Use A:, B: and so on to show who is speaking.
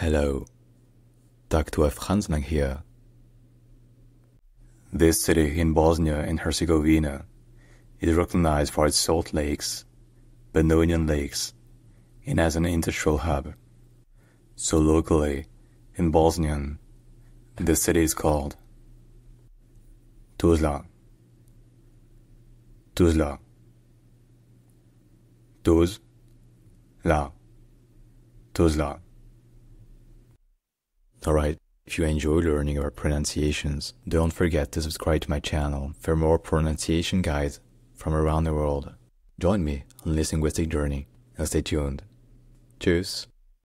A: Hello, Dr. Franz here. This city in Bosnia and Herzegovina is recognized for its salt lakes, Pannonian Lakes, and as an industrial hub. So locally, in Bosnian, the city is called Tuzla. Tuzla. Tuzla. Tuzla. Alright, if you enjoy learning our pronunciations, don't forget to subscribe to my channel for more pronunciation guides from around the world. Join me on this linguistic journey and stay tuned. Tschüss.